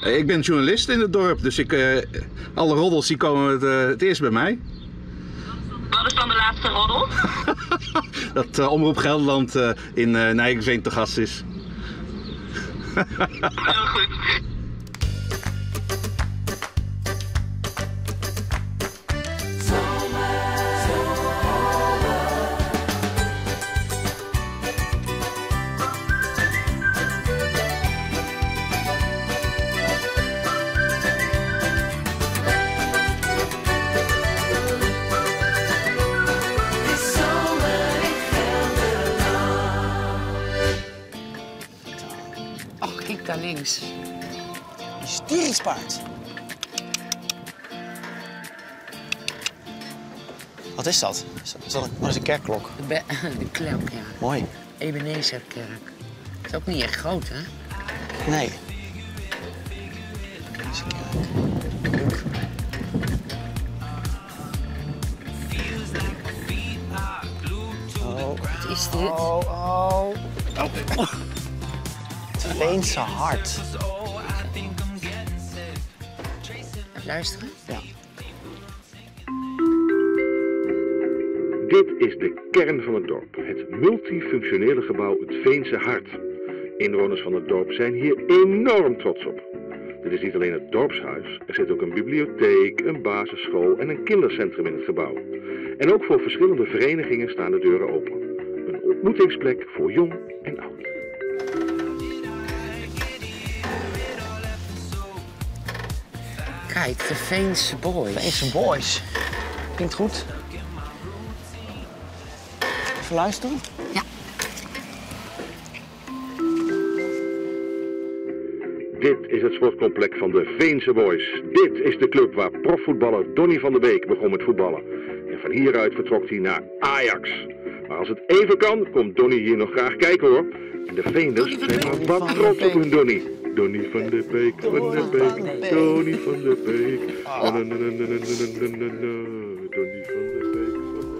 Ik ben journalist in het dorp, dus alle roddels die komen het eerst bij mij. Wat is dan de laatste roddel? Dat Omroep Gelderland in Nijkerveen te gast is. Heel goed. Kijk daar links. Stierenpaard. Wat is dat? Wat is een kerkklok? De klok, ja. Mooi. Ebenezerkerk. Is ook niet echt groot, hè? Nee. Leuk. Wat is dit? Oh. Het Veense hart. Even luisteren? Ja. Dit is de kern van het dorp, het multifunctionele gebouw Het Veense Hart. Inwoners van het dorp zijn hier enorm trots op. Dit is niet alleen het dorpshuis, er zit ook een bibliotheek, een basisschool en een kindercentrum in het gebouw. En ook voor verschillende verenigingen staan de deuren open. Een ontmoetingsplek voor jong en oud. Kijk, de Veense Boys. Veense Boys. Klinkt goed. Even luisteren. Ja. Dit is het sportcomplex van de Veense Boys. Dit is de club waar profvoetballer Donny van der Beek begon met voetballen. En van hieruit vertrok hij naar Ajax. Maar als het even kan, komt Donny hier nog graag kijken hoor. En de Veenders zijn maar wat trots op hun Donny. Donny van der Beek, van der Beek, Donny van der Beek. Donny van der Beek,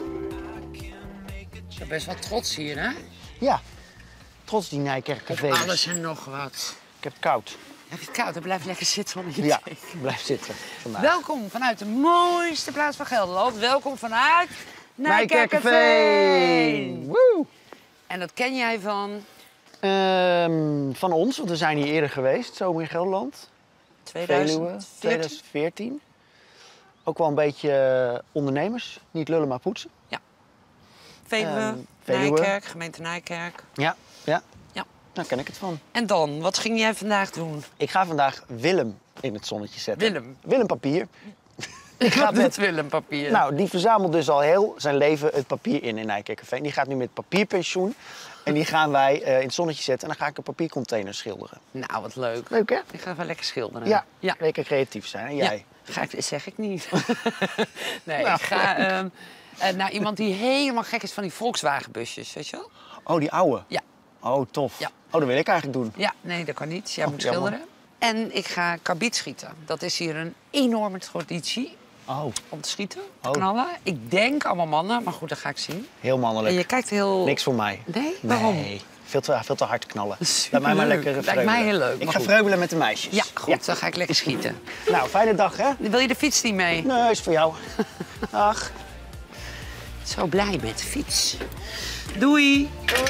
Je bent best wel trots hier, hè? Ja. Trots die Nijkerker Op Venus. alles en nog wat. Ik heb het koud. Heb je het koud? Dan blijf lekker zitten onder je Ja, thee. blijf zitten vandaag. Welkom vanuit de mooiste plaats van Gelderland. Welkom vanuit Nijkerkerveen. Woe! En dat ken jij van? Van ons, want we zijn hier eerder geweest, zo in Gelderland. Veluwe, 2014. 2014. Ook wel een beetje ondernemers, niet lullen maar poetsen. Veluwe, Veluwe. Nijkerk, gemeente Nijkerk. Ja. Ja. Daar ken ik het van. En dan, wat ging jij vandaag doen? Ik ga vandaag Willem in het zonnetje zetten. Willem? Willem papier. Ik ga met Willem papier. Nou, die verzamelt dus al heel zijn leven het papier in Nijkerkerveen. Die gaat nu met papierpensioen. En die gaan wij in het zonnetje zetten. En dan ga ik een papiercontainer schilderen. Nou, wat leuk. Leuk, hè? Ik ga wel lekker schilderen. Ja, Ja. lekker creatief zijn. En jij? Ja. Zeg ik niet. Nee, Nou. ik ga naar iemand die helemaal gek is van die Volkswagenbusjes, weet je wel? Oh, die ouwe? Ja. Oh, tof. Ja. Oh, dat wil ik eigenlijk doen. Ja, nee, dat kan niet. Jij Oh, moet jammer. schilderen. En ik ga karbiet schieten. Dat is hier een enorme traditie Oh, om te schieten, te Oh. knallen. Ik denk allemaal mannen, maar goed, dat ga ik zien. heel mannelijk. En je kijkt heel... Niks voor mij. Nee? Waarom? Nee, veel te hard knallen. Superleuk. Laat mij maar lekker Lijkt vreubelen. mij heel leuk, Ik maar ga goed. vreubelen met de meisjes. Ja, goed, dan ga ik lekker schieten. Nou, fijne dag, hè? Wil je de fiets niet mee? Nee, is voor jou. Dag. Zo blij met de fiets. Doei!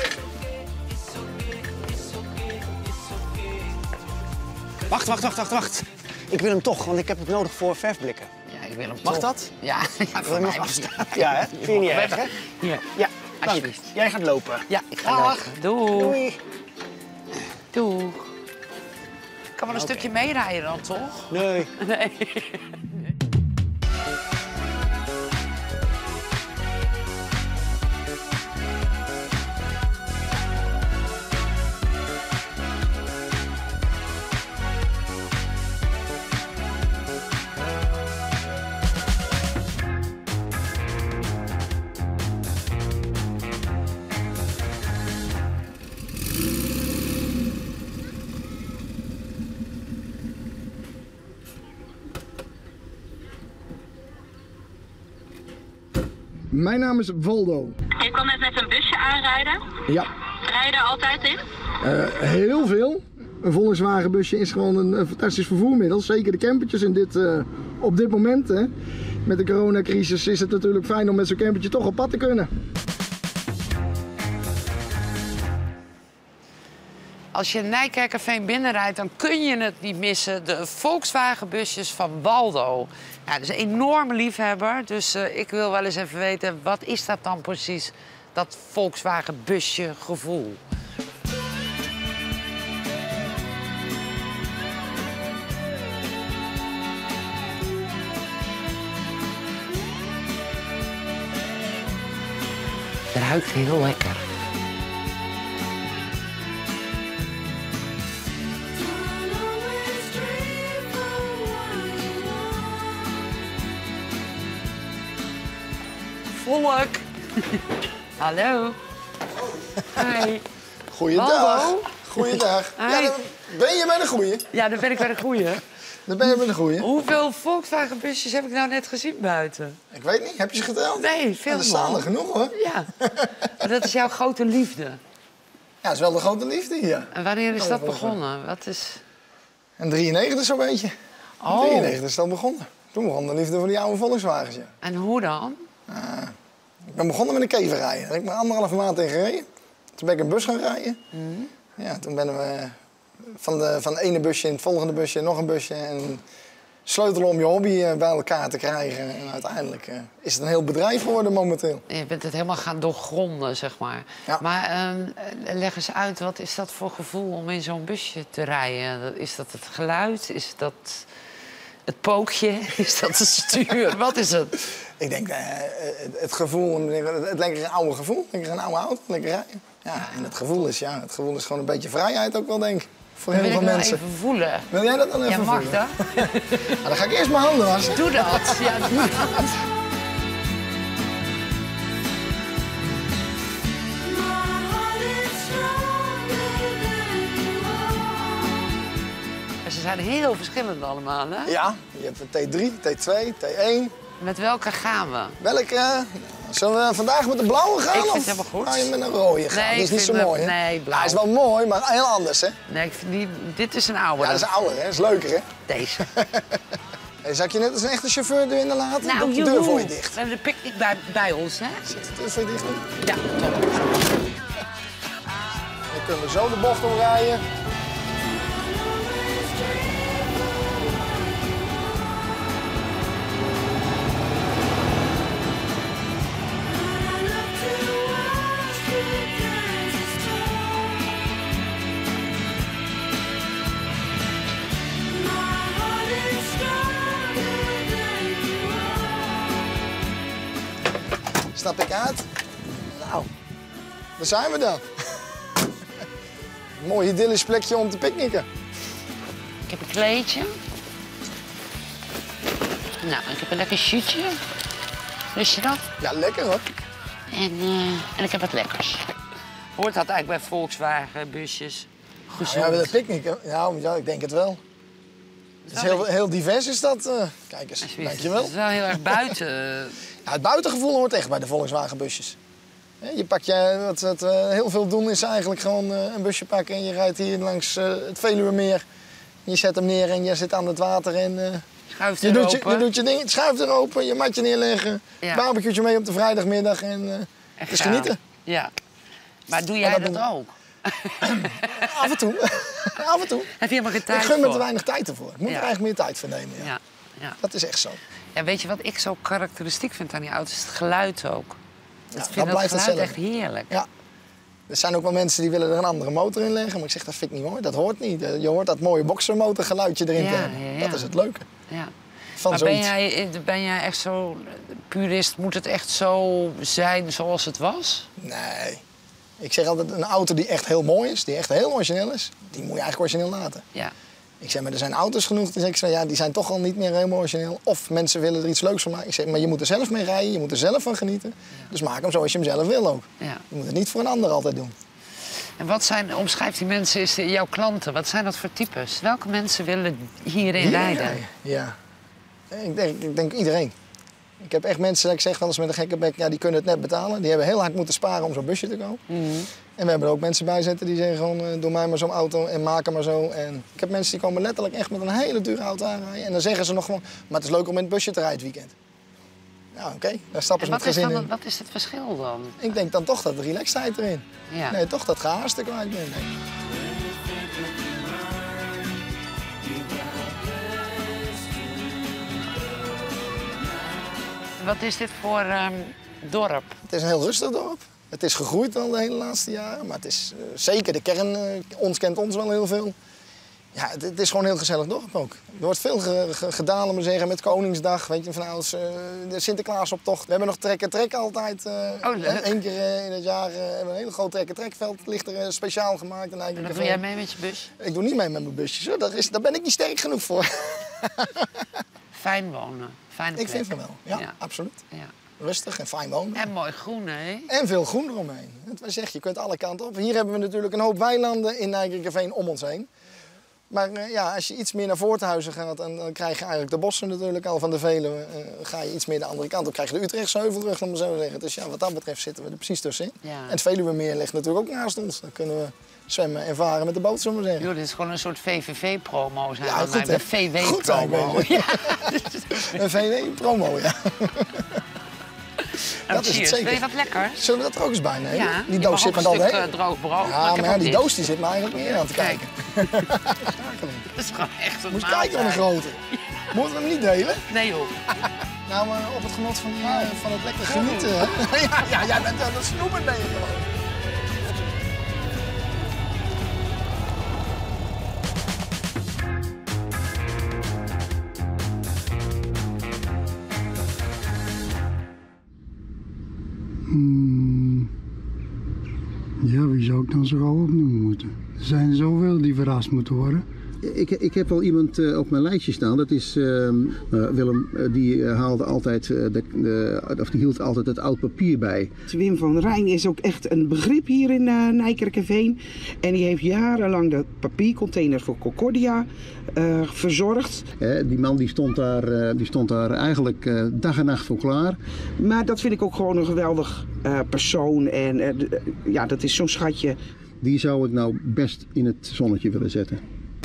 Wacht. Ik wil hem toch, want ik heb het nodig voor verfblikken. Ja, ik wil hem Mag toch. dat? Ja, Wil voor je mij nog mag afstaan? Ja, hè? Vind je niet erg, hè? Hier. Ja, dank. Alsjeblieft. Jij gaat lopen. Ja, ik ga Dag. lopen. Doei. Doei. Doei. Ik kan wel een stukje meerijden dan, toch? Nee. Nee. Mijn naam is Waldo. Je kwam net met een busje aanrijden. Ja, Rij je daar altijd in? heel veel. Een Volkswagenbusje is gewoon een fantastisch vervoermiddel. Zeker de campertjes op dit moment. Hè. Met de coronacrisis is het natuurlijk fijn om met zo'n campertje toch op pad te kunnen. Als je Nijkerkerveen binnenrijdt, dan kun je het niet missen. De Volkswagenbusjes van Waldo. Ja, dat is een enorme liefhebber. Dus ik wil wel eens even weten, wat is dat dan precies? Dat Volkswagenbusje gevoel. Het ruikt heel lekker. Volk. Hallo. Hi. Goeiedag. Waldo. Goeiedag. Hi. Ja, dan ben je bij de goeie. Ja, dan ben ik bij de goeie. Dan ben je bij de goeie. Hoeveel Volkswagenbusjes heb ik nou net gezien buiten? Ik weet niet, heb je ze geteld? Nee, veel Ja, er staan er genoeg hoor. Ja. Maar dat is jouw grote liefde. Ja, dat is wel de grote liefde hier. En wanneer is Oh, dat Volkswagen. begonnen? Wat is... En 93 zo'n beetje. Oh. 93 is dat begonnen. Toen begon de liefde voor die oude Volkswagens, ja. En hoe dan? Ik ben begonnen met een keverrijden. Daar heb ik maar 1,5 maand in gereden. Toen ben ik een bus gaan rijden. Ja, toen ben we van het ene busje in het volgende busje, nog een busje. En sleutelen om je hobby bij elkaar te krijgen. En uiteindelijk is het een heel bedrijf geworden momenteel. Je bent het helemaal gaan doorgronden, zeg maar. Ja. Maar leg eens uit, wat is dat voor gevoel om in zo'n busje te rijden? Is dat het geluid? Is dat het pookje? Is dat het stuur? Wat is het? Ik denk het gevoel, het lekkere oude gevoel. Lekker een oude auto, lekker rijden. Ja, en het gevoel is gewoon een beetje vrijheid ook wel, denk ik. Voor heel Wil veel ik wel mensen. even voelen. Wil jij dat dan even Ja, mag voelen? dat? Nou, dan ga ik eerst mijn handen wassen. Doe dat. Ja, doe dat. Ze zijn heel verschillend allemaal, hè? Ja, je hebt een T3, T2, T1. Met welke gaan we? Welke? Zullen we vandaag met de blauwe gaan? Ik vind of het helemaal goed. ga je met een rode gaan? Nee, Die is ik niet zo vind mooi, hè? nee, blauw. Hij is wel mooi, maar heel anders, hè? Nee, ik vind dit is een oude. Ja, dat is ouder, hè? Dat is leuker, hè? Deze. Hey, zou ik je net als een echte chauffeur erin laten? Nou, Doe de deur joehoe. voor je dicht. We hebben de picknick bij ons, hè? Zit de deur voor je dicht doen? Ja, top. Dan kunnen we zo de bocht omrijden. Stap ik uit. Nou, daar zijn we dan. Een mooi idyllisch plekje om te picknicken. Ik heb een kleedje. Nou, ik heb een lekker shootje. Lust je dat? Ja, lekker hoor. En ik heb wat lekkers. Hoort dat eigenlijk bij Volkswagen, busjes? Gezond. Ja, met het picknicken? Ja, ik denk het wel. Het is heel divers is dat. Kijk eens, dankjewel. Het is wel heel erg buiten. Ja, het buitengevoel hoort echt bij de Volkswagenbusjes. Je pakt wat heel veel doen is eigenlijk gewoon een busje pakken en je rijdt hier langs het Veluwemeer. Je zet hem neer en je zit aan het water en Schuift je er doet je ding, het schuift er open, je matje neerleggen, Ja. barbecue'tje mee op de vrijdagmiddag en het is genieten. Ja. Maar doe jij dat dat ook? Af en toe. Af en toe. Heb je helemaal geen tijd Ik gun me voor? te weinig tijd ervoor. Ik moet Ja. er eigenlijk meer tijd voor nemen. Ja. Ja. Ja. Dat is echt zo. Ja, weet je wat ik zo karakteristiek vind aan die auto's? Het geluid ook. Ik dat vind dat blijft geluid hetzelfde. echt heerlijk. Ja. Er zijn ook wel mensen die willen er een andere motor in leggen. Maar ik zeg, dat vind ik niet mooi. Dat hoort niet. Je hoort dat mooie boxermotorgeluidje erin te Ja, hebben. ja, ja. Dat is het leuke Ja. van Maar zoiets. ben jij echt zo purist? Moet het echt zo zijn zoals het was? Nee. Ik zeg altijd, een auto die echt heel mooi is, die echt heel origineel is, die moet je eigenlijk origineel laten. Ja. Ik zeg, maar er zijn auto's genoeg, die zeggen, ja, die zijn toch al niet meer helemaal origineel. Of mensen willen er iets leuks van maken. Ik zeg, maar je moet er zelf mee rijden, je moet er zelf van genieten. Dus maak hem zoals je hem zelf wil ook. Ja. Je moet het niet voor een ander altijd doen. En wat zijn, omschrijf die mensen, jouw klanten, wat zijn dat voor types? Welke mensen willen hierin rijden? Ja. Ik denk iedereen. Ik heb echt mensen, ik zeg wel eens met een gekke bek, ja, die kunnen het net betalen. Die hebben heel hard moeten sparen om zo'n busje te kopen. En we hebben er ook mensen bij zitten die zeggen gewoon, doe mij maar zo'n auto en maak hem maar zo. En ik heb mensen die komen letterlijk echt met een hele dure auto aanrijden. En dan zeggen ze nog gewoon, maar het is leuk om in het busje te rijden het weekend. Ja, oké, daar stappen ze met gezin in. Wat is het verschil dan? Ik denk dan toch dat de relaxedheid erin. Ja. Nee, toch dat gehaast er kwijt bent. Nee. Wat is dit voor dorp? Het is een heel rustig dorp. Het is gegroeid al de hele laatste jaren, maar het is zeker de kern, ons kent ons wel heel veel. Ja, het is gewoon een heel gezellig dorp ook. Er wordt veel gedaan, om te zeggen, met Koningsdag, weet je, van de Sinterklaasoptocht. We hebben nog trek altijd. Eén keer in het jaar hebben we een hele groot trek-trekveld. Het ligt er speciaal gemaakt. En dan doe jij mee met je bus? Ik doe niet mee met mijn busjes, hoor. Daar ben ik niet sterk genoeg voor. Fijn wonen, fijne plek. Ik vind het wel, ja. Absoluut. Ja. Rustig en fijn wonen. En mooi groen, hè? En veel groen eromheen. Wat zeg je, kunt alle kanten op. Hier hebben we natuurlijk een hoop weilanden in Nijkerkerveen om ons heen. Maar ja, als je iets meer naar Voorthuizen gaat, dan krijg je eigenlijk de bossen natuurlijk al van de Veluwe. Ga je iets meer de andere kant op, krijg je de Utrechtse Heuvelrug, om maar zo te zeggen. Dus ja, wat dat betreft zitten we er precies tussenin. Ja. En het Veluwemeer ligt natuurlijk ook naast ons. Dan kunnen we zwemmen en varen met de boot, zullen we zeggen. Joh, dit is gewoon een soort VVV-promo, zijn ja, dat goed, een VW-promo. Ja. Een VW-promo, ja. Dat is het zeker. Wil je wat lekker? Zullen we dat er ook eens bij nemen? Ja, die doos zit me dan heen. droog brood. Ja, maar ja, die doos die zit me eigenlijk meer aan te kijken. Dat is gewoon echt een Moet je kijken naar de grote. Moeten we hem niet delen? Nee joh. Nou, maar op het genot van het lekker genieten. Ja, jij bent wel een snoeper, ben je gewoon. Ja, wie zou ik dan zo gauw opnoemen moeten? Er zijn zoveel die verrast moeten worden. Ik heb wel iemand op mijn lijstje staan. Dat is Willem. Die haalde altijd, die hield altijd het oud papier bij. Wim van Rijn is ook echt een begrip hier in Nijkerkerveen. En die heeft jarenlang de papiercontainer voor Concordia verzorgd. Die man die stond daar eigenlijk dag en nacht voor klaar. Maar dat vind ik ook gewoon een geweldig persoon. En ja, dat is zo'n schatje. Die zou ik nou best in het zonnetje willen zetten.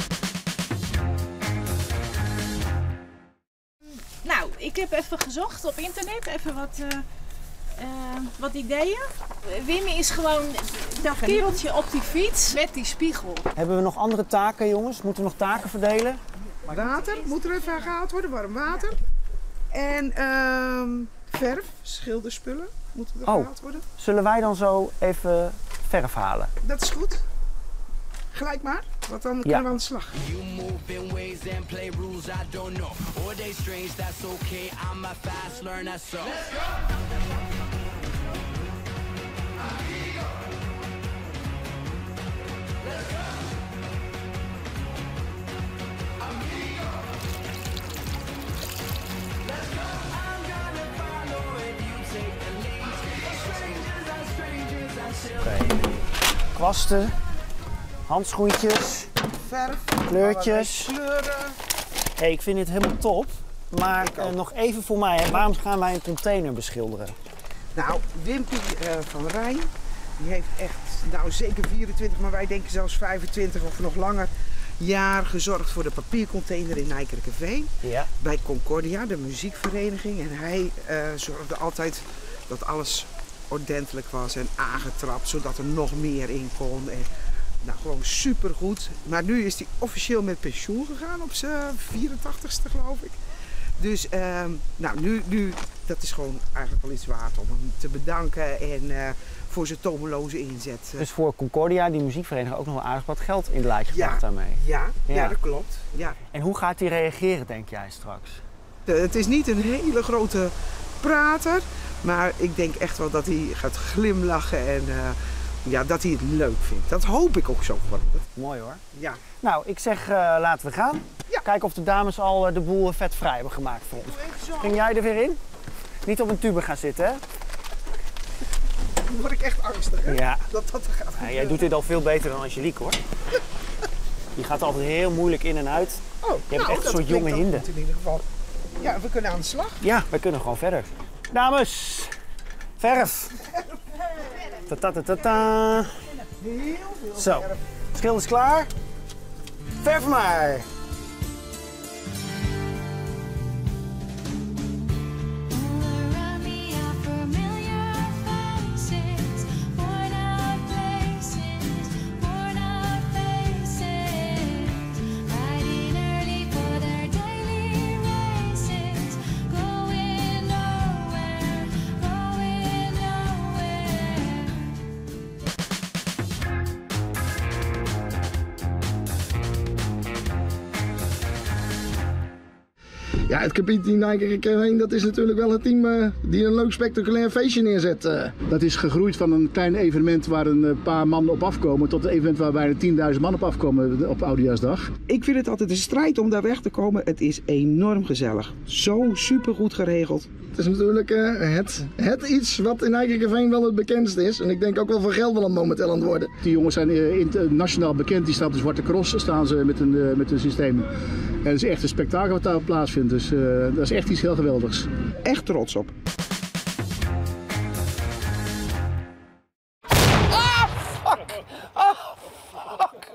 Nou, ik heb even gezocht op internet, even wat ideeën. Wim is gewoon dat kereltje op die fiets met die spiegel. Hebben we nog andere taken, jongens? Moeten we nog taken verdelen? Water moet er even gehaald worden, warm water. En verf, schilderspullen moeten er gehaald worden. Zullen wij dan zo even verf halen? Dat is goed. Gelijk maar, want dan kunnen we aan de slag. Kwasten, handschoentjes, verf, kleurtjes. Kleuren. Hey, ik vind dit helemaal top. Maar nog even voor mij, hè. Waarom gaan wij een container beschilderen? Nou, Wimpie van Rijn, die heeft echt, nou zeker 24, maar wij denken zelfs 25 of nog langer jaar gezorgd voor de papiercontainer in Nijkerkerveen. Ja. Bij Concordia, de muziekvereniging. En hij zorgde altijd dat alles ordentelijk was en aangetrapt, zodat er nog meer in kon. En, nou, gewoon supergoed. Maar nu is hij officieel met pensioen gegaan op zijn 84ste, geloof ik. Dus nou, nu, dat is gewoon eigenlijk wel iets waard om hem te bedanken en voor zijn tomeloze inzet. Dus voor Concordia, die muziekvereniging, ook nog wel aardig wat geld in de lijstje gebracht daarmee. Ja, dat klopt. Ja. En hoe gaat hij reageren, denk jij straks? Het is niet een hele grote prater, maar ik denk echt wel dat hij gaat glimlachen en ja, dat hij het leuk vindt. Dat hoop ik ook zo voor hem. Mooi hoor. Ja. Nou, ik zeg laten we gaan. Ja. Kijken of de dames al de boel vetvrij hebben gemaakt voor ons. Ging jij er weer in? Niet op een tube gaan zitten, hè? Dan word ik echt angstig, hè? Ja. Dat gaat Ja, jij doet dit al veel beter dan Angelique, hoor. Die gaat altijd heel moeilijk in en uit. Oh, je hebt echt een soort jonge hinde. In ieder geval. Ja, we kunnen aan de slag. Ja, we kunnen gewoon verder. Dames, verf. Ta-ta-ta-ta-ta. Zo, het schil is klaar. Verf maar. Ja, het Capien Team Nijkerk, dat is natuurlijk wel het team die een leuk spectaculair feestje neerzet. Dat is gegroeid van een klein evenement waar een paar man op afkomen tot een evenement waar bijna 10.000 man op afkomen op Oudejaarsdag. Ik vind het altijd een strijd om daar weg te komen. Het is enorm gezellig. Zo supergoed geregeld. Het is natuurlijk het iets wat in Nijkerkerveen wel het bekendste is. En ik denk ook wel van Gelderland momenteel aan het worden. Die jongens zijn internationaal bekend. Die staan op de Zwarte Cross staan ze met een systeem. En het is echt een spektakel wat daar plaatsvindt. Dus dat is echt iets heel geweldigs. Echt trots op. Oh, fuck! Oh, fuck!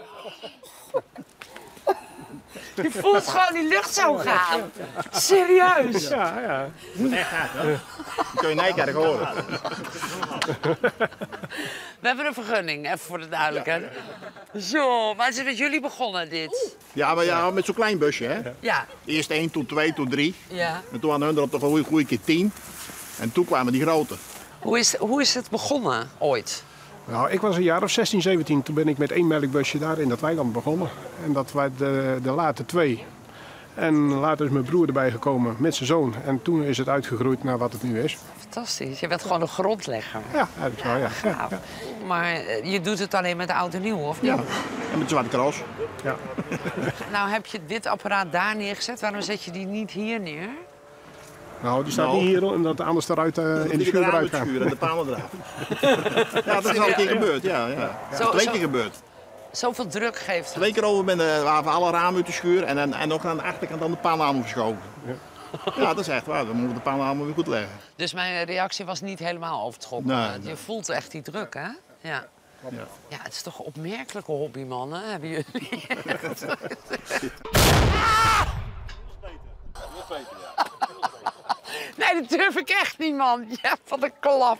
Je voelt gewoon die lucht zo gaan. Serieus? Ja. Moet echt hard, hoor. Dan kun je Nijkerk horen. We hebben een vergunning, even voor de duidelijkheid. Zo, maar het is met jullie begonnen, dit? Ja, maar ja, met zo'n klein busje, hè? Ja. Eerst 1, toen 2, toen 3. Ja. En toen hadden hun er op toch een goede keer 10. En toen kwamen die grote. Hoe is het begonnen, ooit? Nou, ik was een jaar of 16, 17. Toen ben ik met 1 melkbusje daar in dat weiland begonnen. En dat waren de late 2. En later is mijn broer erbij gekomen met zijn zoon. En toen is het uitgegroeid naar wat het nu is. Fantastisch. Je bent gewoon een grondlegger. Ja, dat is wel, ja. Ja. Maar je doet het alleen met de oud en nieuw, of niet? Ja, en met de Zwarte Cross. Ja. Nou, heb je dit apparaat daar neergezet? Waarom zet je die niet hier neer? Nou, die staat niet hier, omdat de anders eruit in de schuur eruit gaan. En de panen eraf. Ja, dat is al een keer gebeurd, ja. 2 keer gebeurd. Zoveel druk geeft het. 2 keer over waren alle ramen uit de schuur en nog aan de achterkant dan de pannen verschoven. Ja, dat is echt waar. Dan moeten we de pannen allemaal weer goed leggen. Dus mijn reactie was niet helemaal overtrokken. Nee. Je voelt echt die druk, hè? Ja. Ja, het is toch een opmerkelijke hobby, mannen, hebben jullie. Nee, dat durf ik echt niet, man. Ja, wat een klap.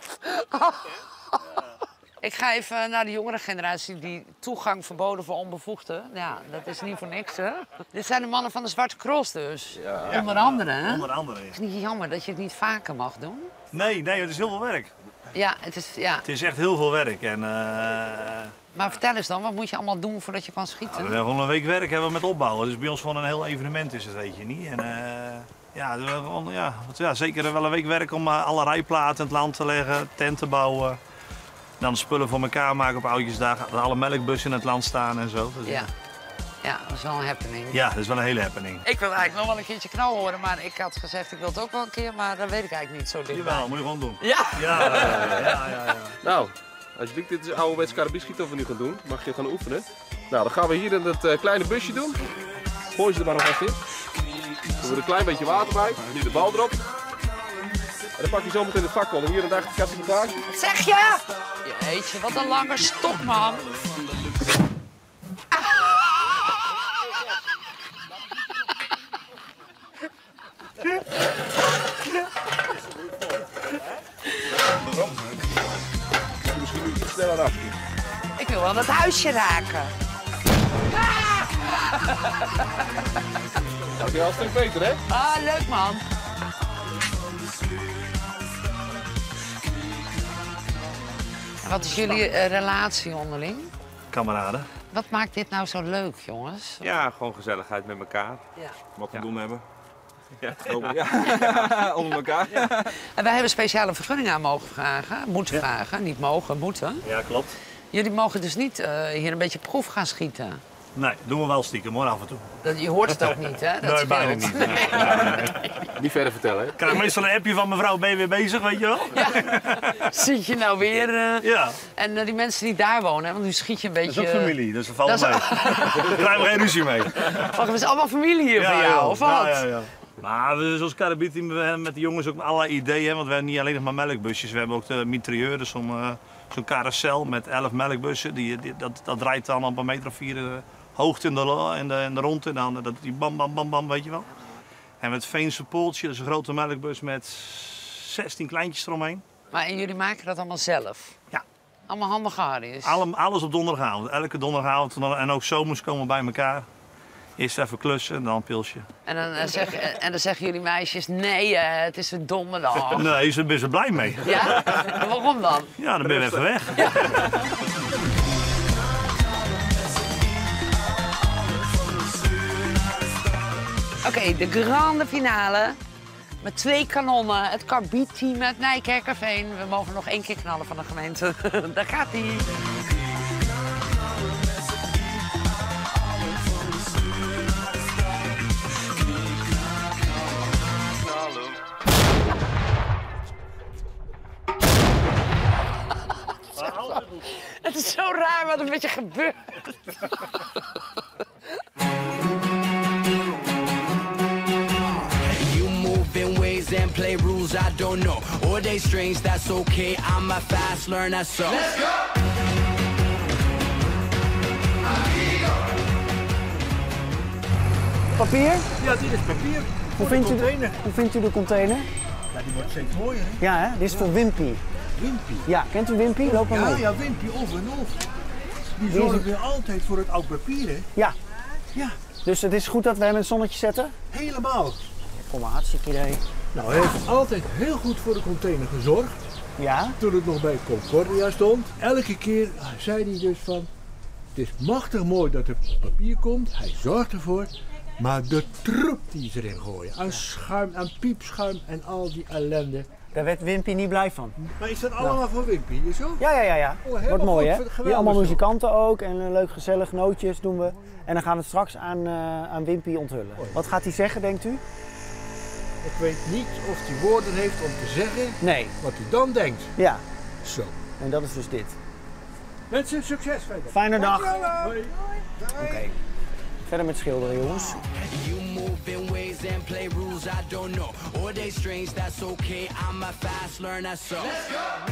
Ik ga even naar de jongere generatie die toegang verboden voor onbevoegden. Ja, dat is niet voor niks, hè? Dit zijn de mannen van de Zwarte Cross dus. Ja. Onder andere, hè? Onder andere, ja. Het is niet jammer dat je het niet vaker mag doen. Nee, het is heel veel werk. Ja, het is, ja. Het is echt heel veel werk. En, Maar vertel eens dan, wat moet je allemaal doen voordat je kan schieten? we hebben gewoon een week werk hebben we met opbouwen. Dus bij ons gewoon een heel evenement is het, weet je niet. En, zeker wel een week werk om alle rijplaten in het land te leggen, tenten bouwen. Dan spullen voor elkaar maken op Oudjesdag. Dat alle melkbussen in het land staan en zo. Dus, ja, dat is wel een happening. Ja, dat is wel een hele happening. Ik wil eigenlijk nog wel een keertje knal horen, maar ik had gezegd ik wil het ook wel een keer, maar dat weet ik eigenlijk niet zo dichtbij. Jawel, moet je gewoon doen. Ja? Ja. Nou, alsjeblieft, dit is ouderwets karabierschieten wat we nu gaan doen. Mag je gaan oefenen. Nou, dan gaan we hier in het kleine busje doen. Gooi ze er maar nog even in. Doen we er een klein beetje water bij. Nu de bal erop. En dan pak je zo meteen het fakkel. En hier aan de achterkant van de bagage. Wat zeg je? Jeetje, wat een lange stok, man. Misschien moet je iets sneller af. Ik wil wel dat huisje raken. Dat is wel een stuk beter, hè? Ah, leuk, man. En wat is jullie relatie onderling? Kameraden. Wat maakt dit nou zo leuk, jongens? Ja, gewoon gezelligheid met elkaar. Ja. Wat te doen hebben. Ja, onder elkaar. En wij hebben speciale vergunningen aan mogen vragen. Moeten vragen, niet mogen, moeten. Ja, klopt. Jullie mogen dus niet hier een beetje proef gaan schieten. Nee, doen we wel stiekem hoor, af en toe. Je hoort het ook niet, hè? Dat nee, bijna niet. Nee. Niet verder vertellen, hè? Ik krijg meestal een appje van mevrouw, ben je weer bezig, weet je wel? Ja. Zit je nou weer? Ja. En die mensen die daar wonen, hè, want nu schiet je een beetje... Dat is ook familie, dus dat valt mee. Daar krijgen we geen ruzie mee. Wacht, het is allemaal familie hier van jou, of wat? Ja. Maar we, zoals Karabiti, we hebben met de jongens ook allerlei ideeën, want we hebben niet alleen nog maar melkbusjes. We hebben ook de mitrailleur, dus zo'n carousel met 11 melkbussen. Dat rijdt dan op 1,4 meter hoogte in de rondte en dan dat die bam, bam, bam, bam, weet je wel. En met Veense Pooltje, dat is een grote melkbus met 16 kleintjes eromheen. Maar en jullie maken dat allemaal zelf? Ja. Allemaal handige Harry's? Alles op donderdagavond. Elke donderdagavond en ook zomers komen we bij elkaar. Eerst even klussen en dan een pilsje. En dan zeggen jullie meisjes, nee, het is een donderdag. Nee, ze zijn er blij mee. Ja? En waarom dan? Ja, dan ben je even weg. Ja. Oké, de grande finale. Met 2 kanonnen. Het Karbiet-team uit Nijkerkerveen. We mogen nog 1 keer knallen van de gemeente. Daar gaat hij. Het is zo raar wat er met je gebeurt. You move in ways and play rules I don't know. Or they strange, that's okay. I'm a fast learner, so. Let's go! Papier? Ja, dit is papier. Hoe vindt u de container? Ja, die wordt steeds mooier, hè? Ja, hè? Dit is voor Wimpy. Wimpy? Ja, kent u Wimpy? Loop maar mee. Ja, Wimpy over en over. Die zorgen weer altijd voor het oud papier, hè? Ja. Ja. Dus het is goed dat we hem in het zonnetje zetten? Helemaal. Kom maar, hartstikke idee. Nou, hij heeft altijd heel goed voor de container gezorgd. Ja. Toen het nog bij Concordia stond. Elke keer zei hij dus van... Het is machtig mooi dat er papier komt. Hij zorgt ervoor. Maar de troep die ze erin gooien. Aan schuim, aan piepschuim en al die ellende. Daar werd Wimpy niet blij van. Maar is dat allemaal voor Wimpy? Zo? Ja. Oh, wordt mooi, hè? Geweldig. Hier allemaal muzikanten ook en leuk gezellig nootjes doen we. En dan gaan we het straks aan Wimpy onthullen. Wat gaat hij zeggen, denkt u? Ik weet niet of hij woorden heeft om te zeggen wat hij dan denkt. Ja. Zo. En dat is dus dit. Mensen, succes verder. Fijne dag. Hoi. Oké. Verder met schilderen, jongens. You move in ways and play rules I don't know. Or they strange, that's okay. I'm a fast learner, so. Let's go!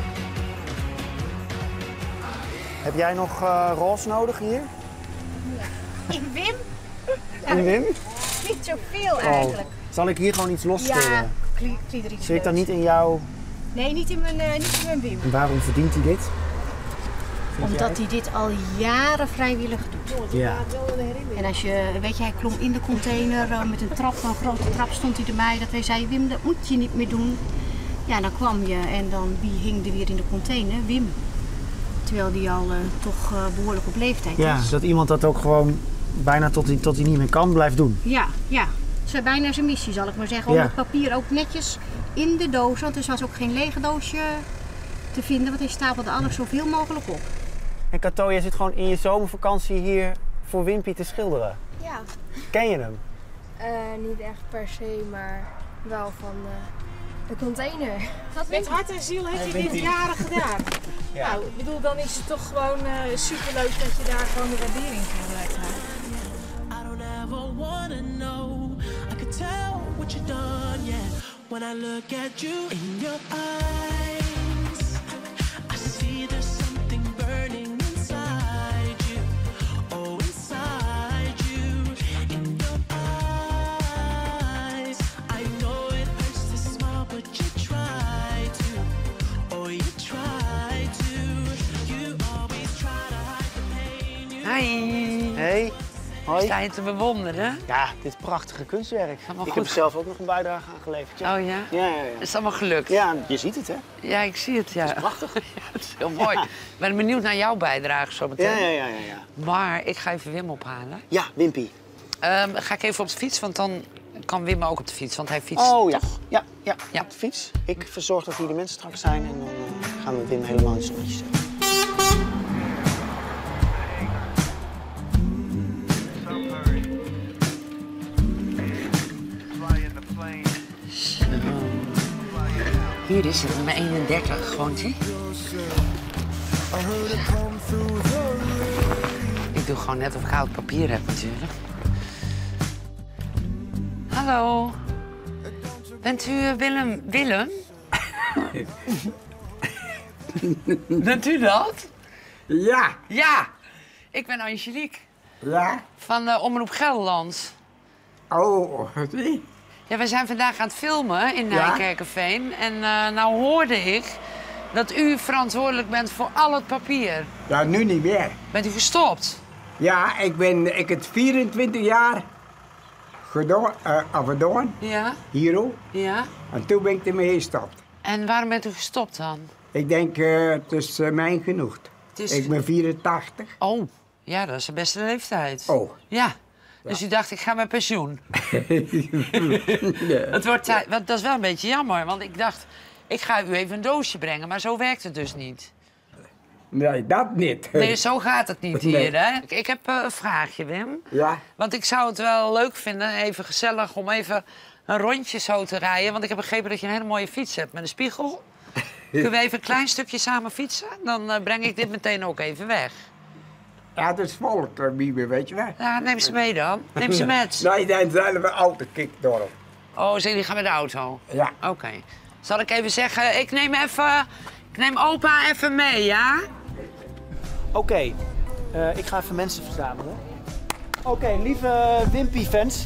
Heb jij nog roze nodig hier? In Wim? In Wim? Niet zoveel eigenlijk. Zal ik hier gewoon iets losschilderen? Ja, kliederiek. Zit ik dan niet in jouw... Nee, niet in mijn Wim. En waarom verdient hij dit? Omdat hij dit al jaren vrijwillig doet. Ja. En als je, weet je, hij klom in de container met een trap, een grote trap stond hij erbij. Dat wij zeiden, Wim, dat moet je niet meer doen. Ja, dan kwam je en dan wie hing er weer in de container? Wim. Terwijl die al toch behoorlijk op leeftijd is. Ja, dat iemand dat ook gewoon bijna tot hij niet meer kan blijft doen. Ja. Het is bijna zijn missie, zal ik maar zeggen. Om het papier ook netjes in de doos, want er was ook geen lege doosje te vinden, want hij stapelde alles zoveel mogelijk op. En Kato, jij zit gewoon in je zomervakantie hier voor Wimpy te schilderen. Ja. Ken je hem? Niet echt per se, maar wel van de container. Met hart en ziel heeft hij dit jaren gedaan. Ja. Nou, ik bedoel, dan is het toch gewoon superleuk dat je daar gewoon de waardering voor krijgt. I don't ever wanna know. I could tell what you've done, yeah. When I look at you in your eyes, I see there's something burning inside you. Oh, inside you, in your eyes. I know it hurts to smile, but you try to. Oh, you try to. You always try to hide the pain. Hi. Hey. Hoi. Sta je te bewonderen? Ja, dit prachtige kunstwerk. Allemaal ik goed. heb zelf ook nog een bijdrage aan geleverd. Ja. Oh ja? Ja. Is het allemaal gelukt? Ja, je ziet het, hè? Ja, ik zie het, ja. Het is prachtig. Ja, het is heel mooi. Ik ben benieuwd naar jouw bijdrage zo meteen. Ja. Maar ik ga even Wim ophalen. Ja, Wimpy. Ga ik even op de fiets, want dan kan Wim ook op de fiets, want hij fietst toch? Ja, op de fiets. Ik verzorg dat hier de mensen straks zijn en dan gaan we Wim helemaal in het zonnetje zetten. Hier is het, nummer 31, woont hij. Ik doe gewoon net of ik oud papier heb natuurlijk. Hallo. Bent u Willem? Willem? Bent u dat? Ja. Ja. Ik ben Angelique. Ja? Van Omroep Gelderland. Oh, zie. Ja, we zijn vandaag aan het filmen in Nijkerkerveen. En nou hoorde ik dat u verantwoordelijk bent voor al het papier. Ja, nu niet meer. Bent u gestopt? Ja, ik heb 24 jaar gedaan. Ja. Hier ook. Ja. En toen ben ik ermee gestopt. En waarom bent u gestopt dan? Ik denk, het is mijn genoeg. Ik ben 84. Oh, ja, dat is de beste leeftijd. Oh. Ja. Dus u dacht, ik ga met pensioen. Ja. Het wordt tijd, want dat is wel een beetje jammer, want ik dacht, ik ga u even een doosje brengen, maar zo werkt het dus niet. Nee, dat niet. Nee, zo gaat het niet Nee. hier, hè? Ik heb een vraagje, Wim. Ja. Want ik zou het wel leuk vinden, even gezellig, om even een rondje zo te rijden. Want ik heb begrepen dat je een hele mooie fiets hebt met een spiegel. Kunnen we even een klein stukje samen fietsen? Dan breng ik dit meteen ook even weg. Ja, dat is volk, Bibi, weet je wel. Ja, neem ze mee dan. Neem ze met. Nee, dan zijn we altijd kikdorp. Oh, die gaan met de auto? Ja. Oké. Zal ik even zeggen, ik neem opa even mee, ja? Oké, ik ga even mensen verzamelen. Oké, lieve Wimpy-fans.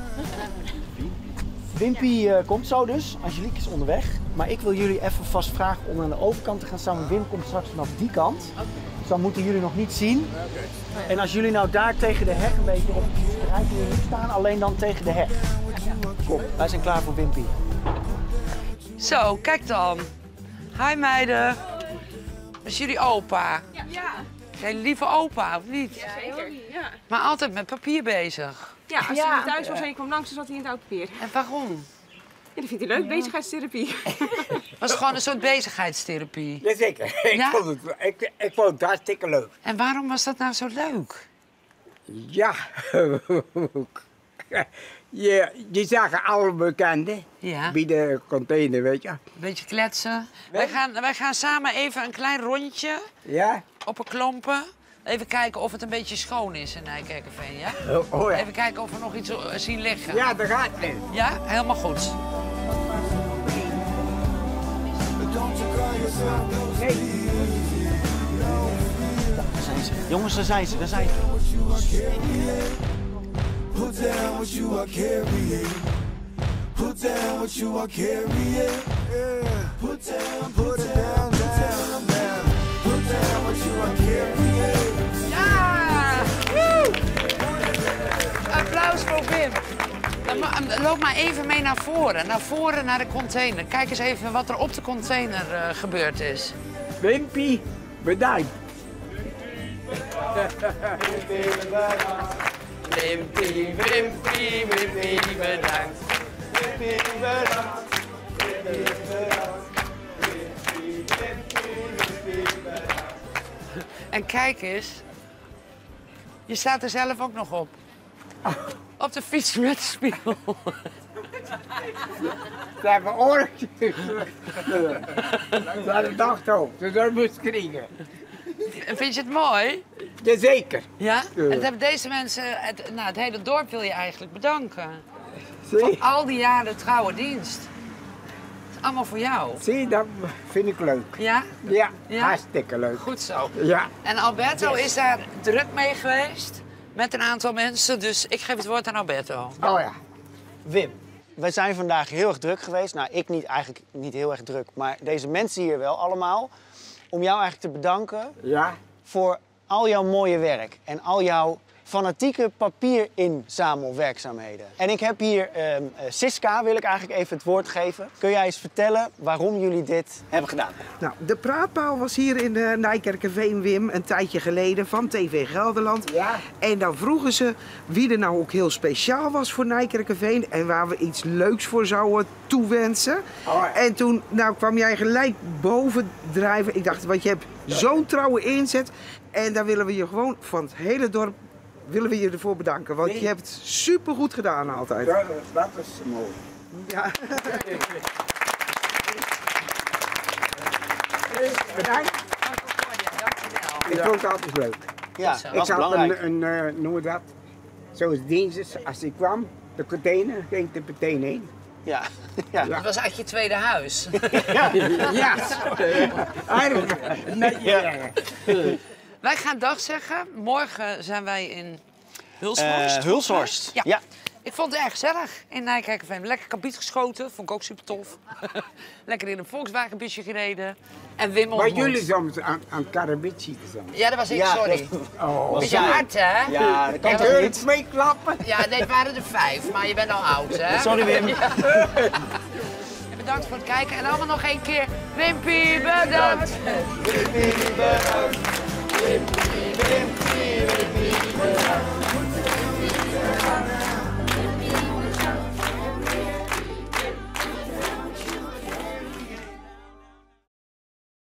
Wimpy komt zo dus. Angelique is onderweg. Maar ik wil jullie even vast vragen om aan de overkant te gaan staan. Want Wim komt straks vanaf die kant. Dus dan moeten jullie nog niet zien. En als jullie nou daar tegen de heg een beetje... Dan jullie niet staan, alleen dan tegen de heg. Kom, wij zijn klaar voor Wimpy. Zo, kijk dan. Hi meiden. Dat is jullie opa. Ja. Geen lieve opa, of niet? Ja, zeker. Ja. Maar altijd met papier bezig. Ja, als hij niet thuis was en je kwam langs, dan zat hij in het oud papier. En waarom? Ja, dat vindt hij leuk, bezigheidstherapie. Was het gewoon een soort bezigheidstherapie? Jazeker. Ik vond het hartstikke leuk. En waarom was dat nou zo leuk? Ja. Je zagen alle bekenden bij de container, weet je. Een beetje kletsen. Wij gaan samen even een klein rondje op een klompen. Even kijken of het een beetje schoon is in Nijkerkerveen, ja? Oh ja. Even kijken of we nog iets zien liggen. Ja, dat gaat niet. Ja, helemaal goed. Daar zijn ze. Jongens, daar zijn ze, daar zijn ze. Put down what you are carrying. Put down what you are carrying. Put down, put it down, down, down. Put down what you are carrying. Ja! Woe! Applaus voor Wim. Loop maar even mee naar voren naar de container. Kijk eens even wat er op de container gebeurd is. Wimpy, bedankt. Wimpy, Wimpy, Wimpy, bedankt. Wimpy, bedankt. Wimpy, bedankt. En kijk eens, je staat er zelf ook nog op. Op de fiets met de spiegel. Ze hebben oortjes. Ze hadden dacht ook, dus dat moest krijgen. En vind je het mooi? Jazeker. Ja? Ja. Het hebben deze mensen, het hele dorp wil je eigenlijk bedanken. Zie. Voor al die jaren trouwe dienst. Het is allemaal voor jou. Zie, dat vind ik leuk. Ja? Ja, hartstikke leuk. Goed zo. Ja. En Alberto is daar druk mee geweest met een aantal mensen, dus ik geef het woord aan Alberto. Oh ja. Wim, wij zijn vandaag heel erg druk geweest. Nou, ik niet, eigenlijk niet heel erg druk, maar deze mensen hier wel allemaal. Om jou eigenlijk te bedanken voor al jouw mooie werk en al jouw fanatieke papierinzamelwerkzaamheden. En ik heb hier Siska, wil ik eigenlijk even het woord geven. Kun jij eens vertellen waarom jullie dit hebben gedaan? Nou, de praatpaal was hier in Nijkerkerveen, Wim, een tijdje geleden van TV Gelderland. Ja. En dan vroegen ze wie er nou ook heel speciaal was voor Nijkerkerveen en waar we iets leuks voor zouden toewensen. Oh. En toen kwam jij gelijk bovendrijven. Ik dacht, want je hebt zo'n trouwe inzet. En daar willen we je gewoon van het hele dorp ervoor bedanken. Want je hebt het supergoed gedaan altijd. Dat is mooi. Ja. Bedankt. Ik vond het altijd leuk. Ja, ik was had belangrijk. noem je dat, zoals dinsdags, als ik kwam, de container, ging ik er meteen heen. Ja. Ja. Dat was eigenlijk je tweede huis. Ja. Wij gaan dag zeggen. Morgen zijn wij in Hulshorst. Hulshorst, ja. Ik vond het erg gezellig in Nijkerkerveen. Lekker kabiet geschoten, vond ik ook super tof. Lekker in een Volkswagenbusje gereden. En Wim Maar ontmoet. jullie soms aan Karabit zitten soms. Ja, dat was ik, sorry. Oh. Beetje hard, hè? Ja, dat kan toch niet? 2 klappen? Ja, nee, het waren er 5, maar je bent al oud, hè? Sorry, Wim. Ja. Bedankt voor het kijken en allemaal nog 1 keer. Wimpie, bedankt! Wimpie, bedankt. Wimpie, Wimpie, Wimpie, bedankt.